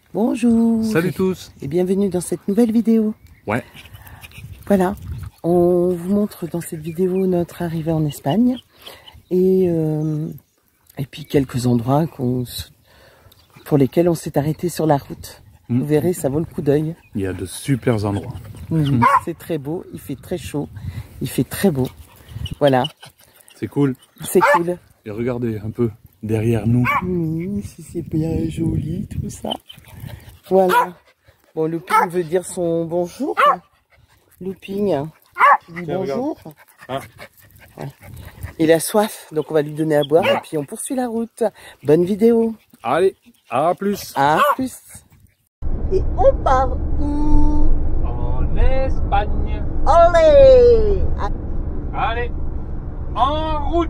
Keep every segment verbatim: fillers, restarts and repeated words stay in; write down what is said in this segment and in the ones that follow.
Bonjour. Salut tous. Et bienvenue dans cette nouvelle vidéo. Ouais. Voilà, on vous montre dans cette vidéo notre arrivée en Espagne. Et, euh, et puis quelques endroits qu'on, pour lesquels on s'est arrêté sur la route. Mmh. Vous verrez, ça vaut le coup d'œil. Il y a de super endroits. Mmh. C'est très beau, il fait très chaud, il fait très beau. Voilà. C'est cool. C'est cool. Et regardez un peu derrière nous. Mmh, si c'est bien joli tout ça. Voilà. Bon, Looping veut dire son bonjour. Looping, tu dis Tiens, bonjour. Ah. Ouais. Il a soif, donc on va lui donner à boire et puis on poursuit la route. Bonne vidéo. Allez, à plus. À plus. Et on part où? En Espagne. Allez. Allez, en route.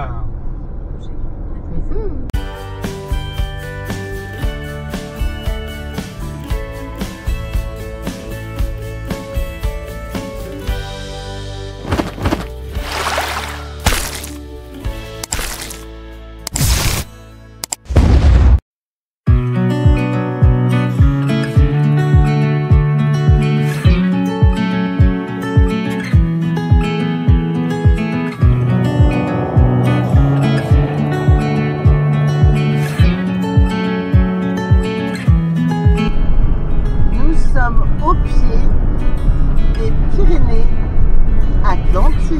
Mmh. Au pied des Pyrénées Atlantiques.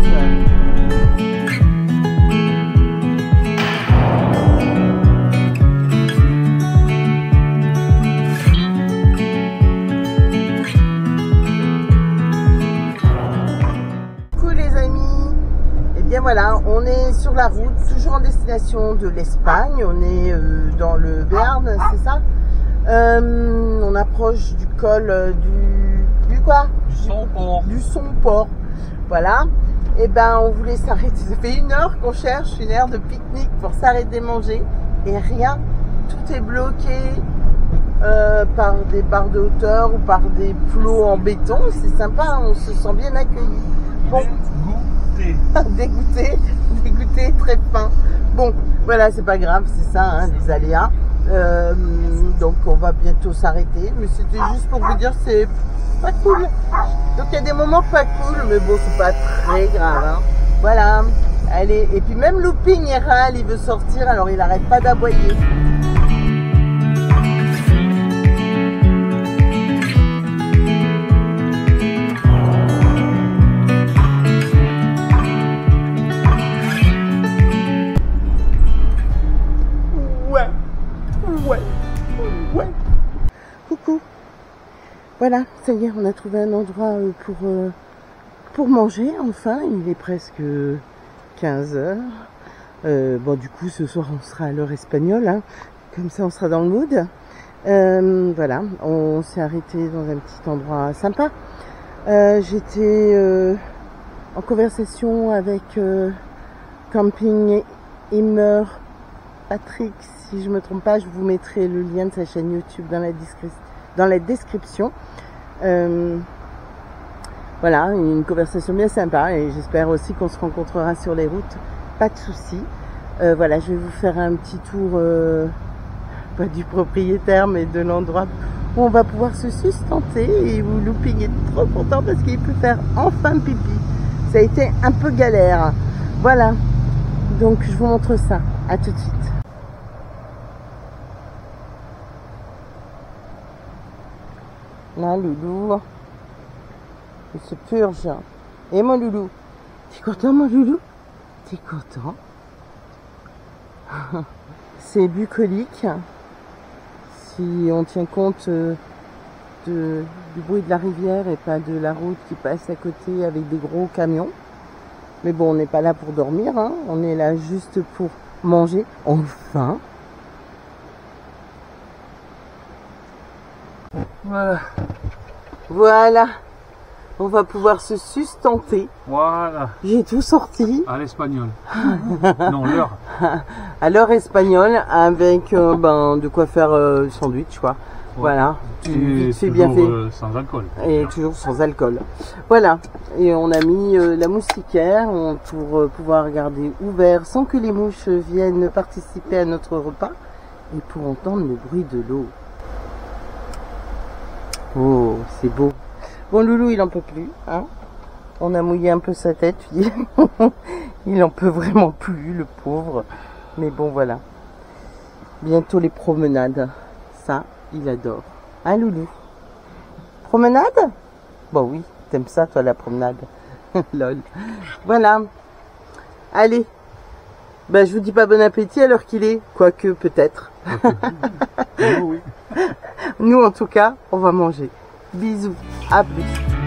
Coucou les amis, et bien voilà, on est sur la route, toujours en destination de l'Espagne. On est euh, dans le Béarn, c'est ça? Euh, on approche du col euh, du, du quoi? Du Somport. Du Somport. Voilà. Et ben on voulait s'arrêter. Ça fait une heure qu'on cherche une aire de pique-nique pour s'arrêter de manger et rien. Tout est bloqué euh, par des barres de hauteur ou par des plots en béton. C'est sympa, on se sent bien accueilli. Bon. Dégoûté. dégoûté, dégoûté, très fin. Bon, voilà, c'est pas grave, c'est ça, hein, les aléas. Euh, donc on va bientôt s'arrêter, mais c'était juste pour vous dire c'est pas cool. Donc il y a des moments pas cool, mais bon c'est pas très grave, hein. Voilà, allez, et puis même Looping il râle, il veut sortir, alors il arrête pas d'aboyer. Voilà, ça y est, on a trouvé un endroit pour, euh, pour manger, enfin, il est presque quinze heures. Euh, bon, du coup, ce soir, on sera à l'heure espagnole, hein, comme ça, on sera dans le mood. Euh, voilà, on s'est arrêté dans un petit endroit sympa. Euh, J'étais euh, en conversation avec euh, Camping Immer Patrick, si je me trompe pas, je vous mettrai le lien de sa chaîne YouTube dans la description. dans la description. Euh, voilà, une conversation bien sympa et j'espère aussi qu'on se rencontrera sur les routes, pas de soucis. Euh, voilà, je vais vous faire un petit tour, euh, pas du propriétaire, mais de l'endroit où on va pouvoir se sustenter et où Looping est trop content parce qu'il peut faire enfin pipi. Ça a été un peu galère. Voilà, donc je vous montre ça. À tout de suite. Là, Loulou, il se purge. Et mon Loulou, t'es content, mon Loulou? T'es content? C'est bucolique. Si on tient compte de, du bruit de la rivière et pas de la route qui passe à côté avec des gros camions. Mais bon, on n'est pas là pour dormir, hein. On est là juste pour manger. Enfin. Voilà. Voilà. On va pouvoir se sustenter. Voilà. J'ai tout sorti. À l'espagnol. Non, l'heure. À l'heure espagnole avec euh, ben, de quoi faire euh, sandwich, quoi. Ouais. Voilà. C'est bien fait. Euh, sans alcool. Et toujours sans alcool. Voilà. Et on a mis euh, la moustiquaire on, pour euh, pouvoir garder ouvert sans que les mouches viennent participer à notre repas et pour entendre le bruit de l'eau. Oh, c'est beau. Bon, Loulou, il en peut plus, hein. On a mouillé un peu sa tête, puis il en peut vraiment plus, le pauvre. Mais bon, voilà. Bientôt les promenades. Ça, il adore. Hein, Loulou? Promenade? Bon, oui, t'aimes ça, toi, la promenade. Lol. Voilà. Allez. Ben, je vous dis pas bon appétit à l'heure qu'il est. Quoique, peut-être. Nous, oui. Nous, en tout cas, on va manger. Bisous. À plus.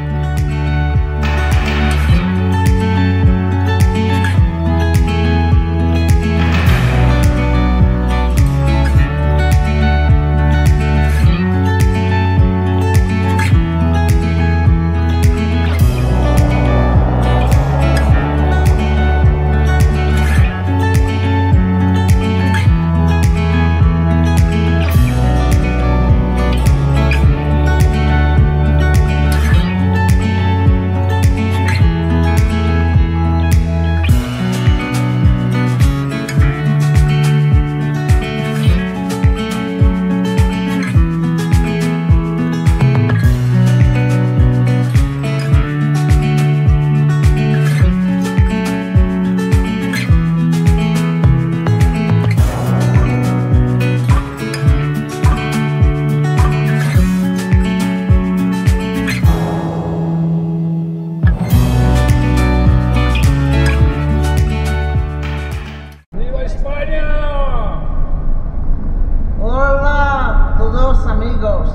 Hola, todos amigos.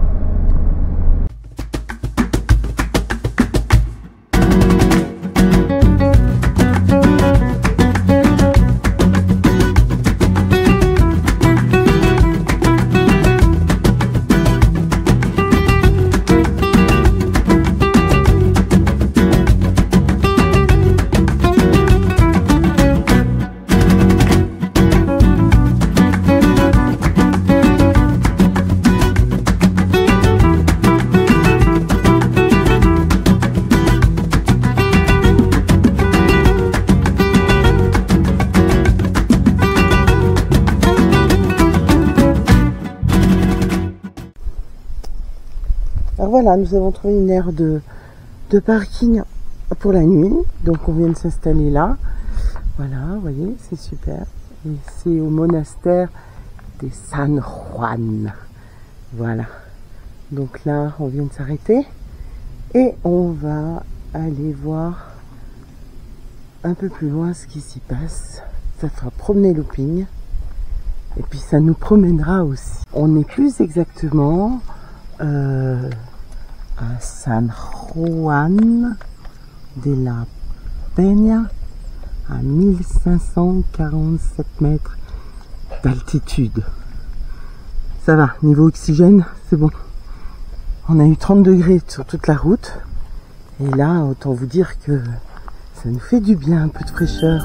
Alors voilà, nous avons trouvé une aire de, de parking pour la nuit. Donc on vient de s'installer là. Voilà, vous voyez, c'est super. Et c'est au monastère de San Juan. Voilà. Donc là, on vient de s'arrêter. Et on va aller voir un peu plus loin ce qui s'y passe. Ça fera promener Looping. Et puis ça nous promènera aussi. On est plus exactement euh, à San Juan de la Peña, à mille cinq cent quarante-sept mètres d'altitude. Ça va, niveau oxygène, c'est bon. On a eu trente degrés sur toute la route. Et là, autant vous dire que ça nous fait du bien, un peu de fraîcheur.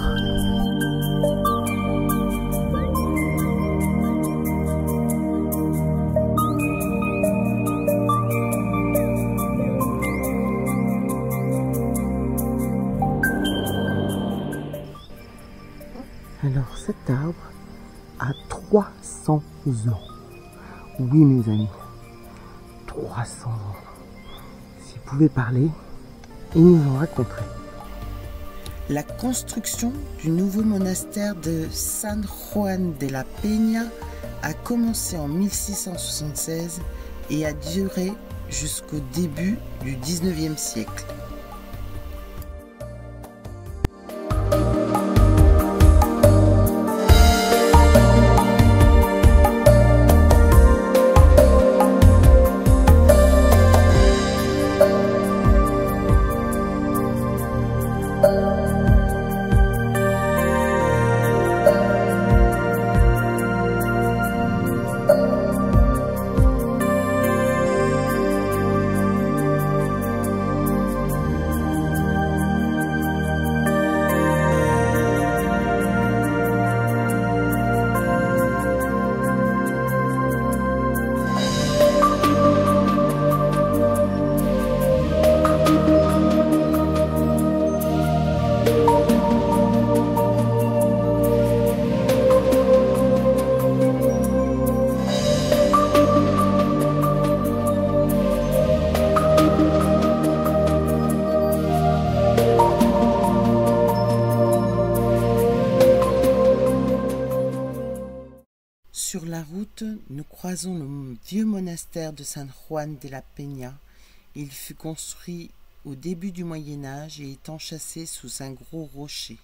Alors cet arbre a trois cents ans. Oui mes amis, trois cents ans. S'il pouvait parler, il nous en raconterait. La construction du nouveau monastère de San Juan de la Peña a commencé en mille six cent soixante-seize et a duré jusqu'au début du dix-neuvième siècle. nous croisons le vieux monastère de San Juan de la Peña. Il fut construit au début du Moyen Âge et est enchâssé sous un gros rocher.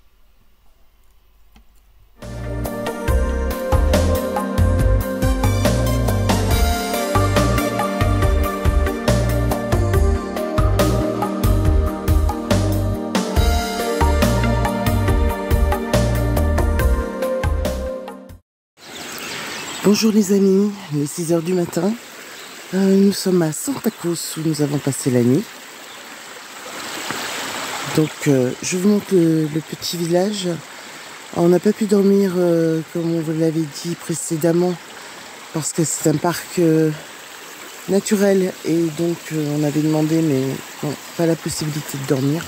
Bonjour les amis, il est six heures du matin. Euh, nous sommes à Santa Cruz où nous avons passé la nuit. Donc euh, je vous montre le, le petit village. On n'a pas pu dormir euh, comme on vous l'avait dit précédemment parce que c'est un parc euh, naturel et donc euh, on avait demandé mais non, pas la possibilité de dormir.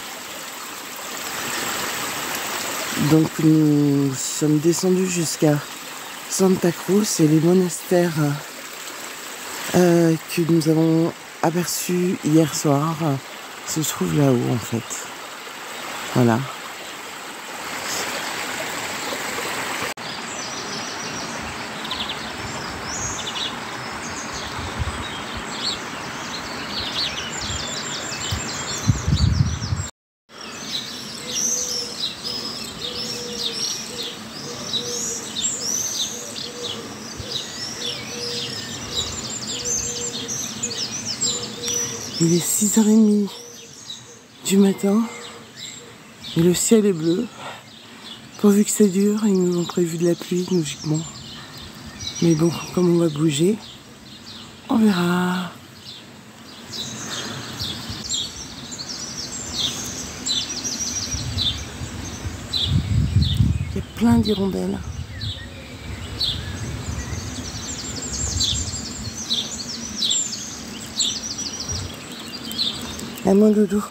Donc nous sommes descendus jusqu'à Santa Cruz et les monastères euh, que nous avons aperçus hier soir euh, se trouvent là-haut en fait. Voilà. Il est six heures trente du matin et le ciel est bleu. Pourvu que ça dure, ils nous ont prévu de la pluie logiquement. Mais bon, comme on va bouger, on verra. Il y a plein d'hirondelles. À mon doudou.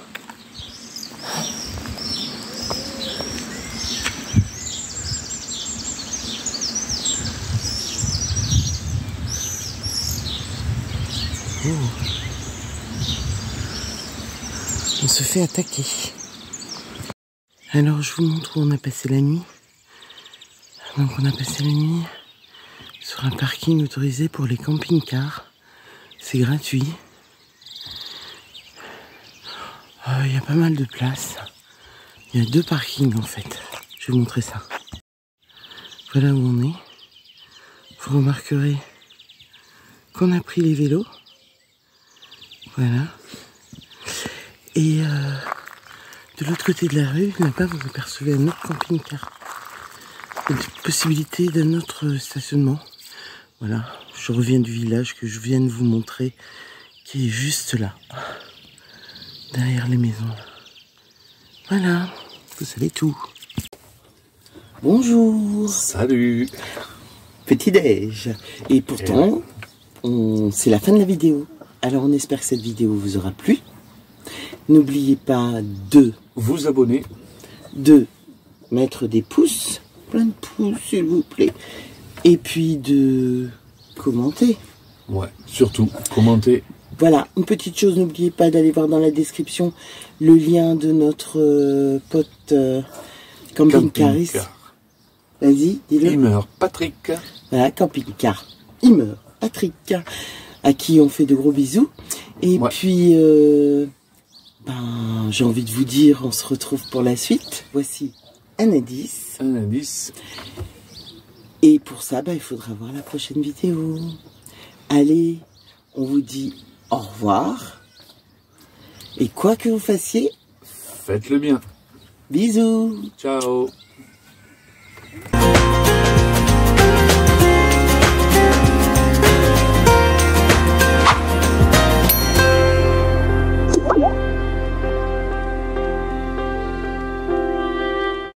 Oh. On se fait attaquer. Alors je vous montre où on a passé la nuit. Donc on a passé la nuit sur un parking autorisé pour les camping-cars. C'est gratuit. Il euh, y a pas mal de places. Il y a deux parkings en fait. Je vais vous montrer ça. Voilà où on est. Vous remarquerez qu'on a pris les vélos. Voilà. Et euh, de l'autre côté de la rue, là-bas, vous apercevez un autre camping-car. Une possibilité d'un autre stationnement. Voilà. Je reviens du village que je viens de vous montrer, qui est juste là. Derrière les maisons. Voilà, vous savez tout. Bonjour. Salut. Petit déj. Et pourtant, on... c'est la fin de la vidéo. Alors on espère que cette vidéo vous aura plu. N'oubliez pas de vous abonner, de mettre des pouces, plein de pouces s'il vous plaît. Et puis de commenter. Ouais, surtout, commenter. Voilà, une petite chose, n'oubliez pas d'aller voir dans la description le lien de notre euh, pote euh, camping-cariste. Camping Vas-y, dis-le. Immer Patrick. Voilà, camping-car. Immer Patrick. À qui on fait de gros bisous. Et ouais. puis, euh, ben, j'ai envie de vous dire, on se retrouve pour la suite. Voici un indice. Un indice. Et pour ça, ben, il faudra voir la prochaine vidéo. Allez, on vous dit au revoir. Et quoi que vous fassiez, faites-le bien. Bisous. Ciao.